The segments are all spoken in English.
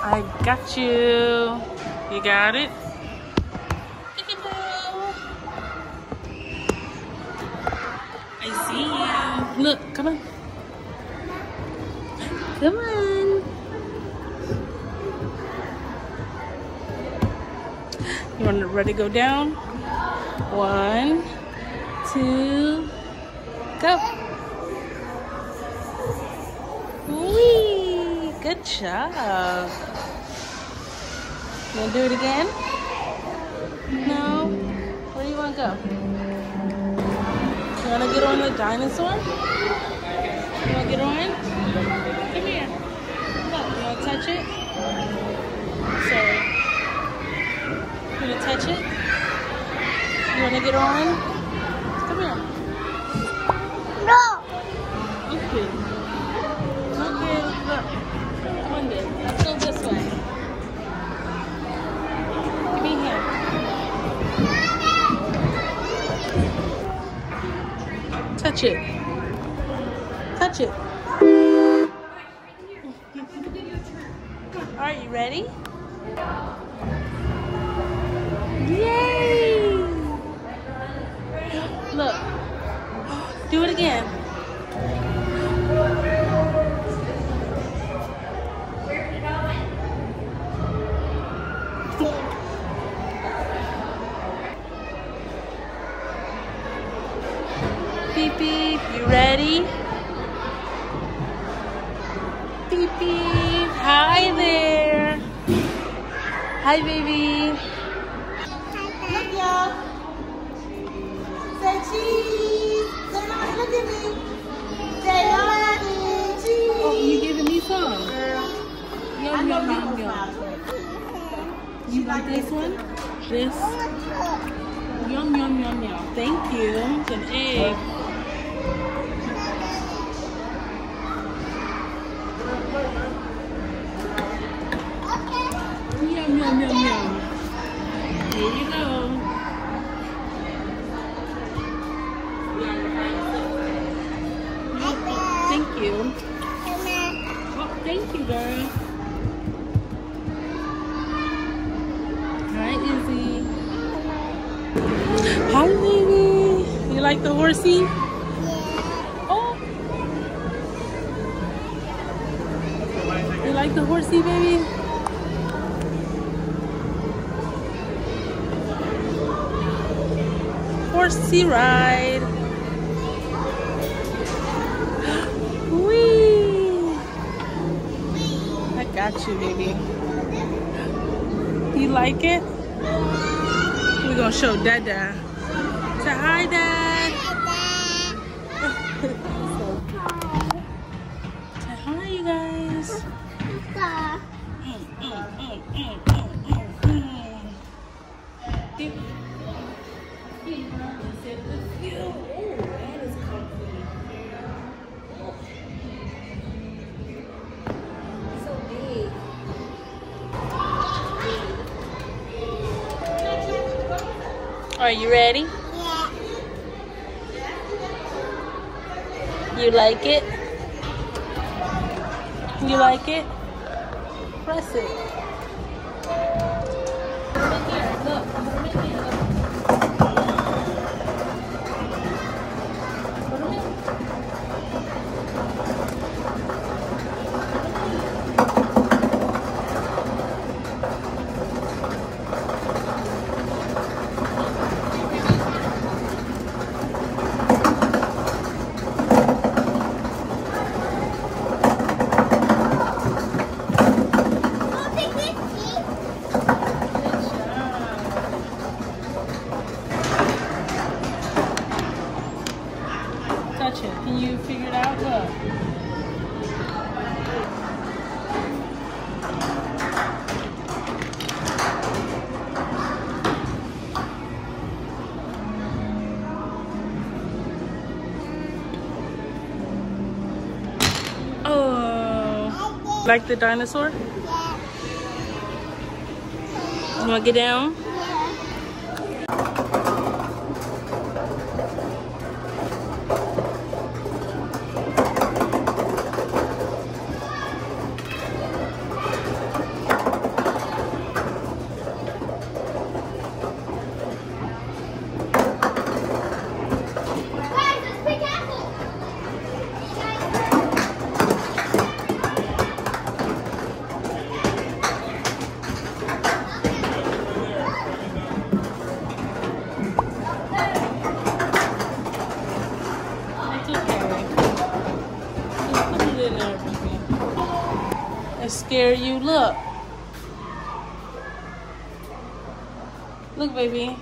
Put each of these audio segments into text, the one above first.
I got you. You got it? I see you. Look, come on. Come on. You want to ready to go down? 1, 2, go. Whee! Good job. You want to do it again? No? Where do you want to go? You want to get on the dinosaur? You want to get on? Come here. Look, you want to touch it? Sorry. You want to touch it? You want to get on? Come here. No. Okay. Okay, look. Come on, babe. Let's go this way. Give me here. Touch it. Touch it. Are you ready? Yay! Look. Do it again. Beep beep, you ready? Beep beep, hi there. Hi baby. Look, y'all. Say cheese. Say, Mama, look at me. Say, Mama, cheese. Oh, you giving me some? Girl. Yum, yum, yum, yum. You like this one? This? Yum, yum, yum, yum. Thank you. It's an egg. Yum, yum, yum, yum. Here you go. Thank you. Oh, thank you, girl. Hi, Izzy. Hi, baby. You like the horsey? Oh. You like the horsey, baby? Horsey ride. Whee! I got you, baby. You like it? We're gonna show Dada. Say hi, Dad. Say hi, you guys. Are you ready? Yeah. You like it? You like it? Press it. Look. Touch it. Can you figure it out? Look. Oh. Like the dinosaur? Yeah. You want to get down? scare you. Look. Look, baby.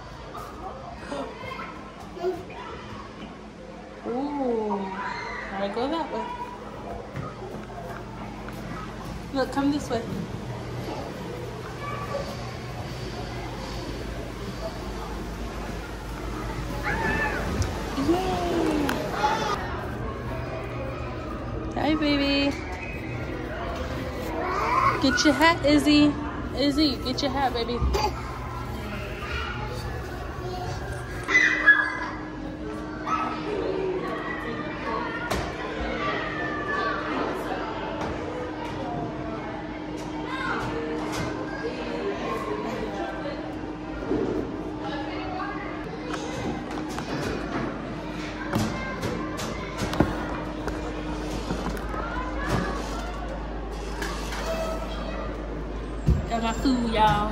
Ooh. All right, go that way. Look, come this way. Yay. Hi, baby. Get your hat, Izzy. Izzy, get your hat, baby. Got my food, y'all.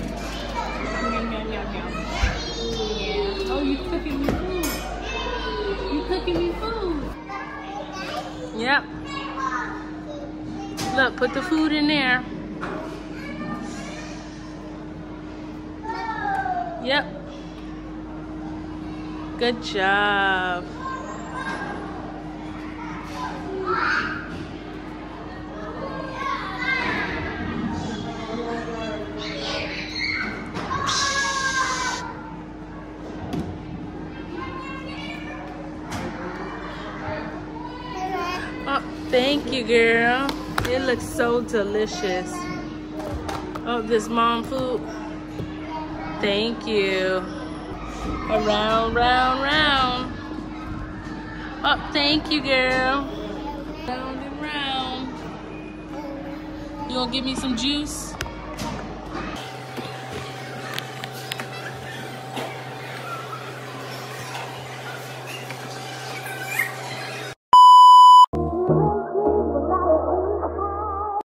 Yeah. Oh, you cooking me food. You cooking me food. Yep. Look, put the food in there. Yep. Good job. Oh, thank you, girl. It looks so delicious. Oh, this mom food. Thank you. Around, round, round. Oh, thank you, girl. Round and round. You gonna give me some juice?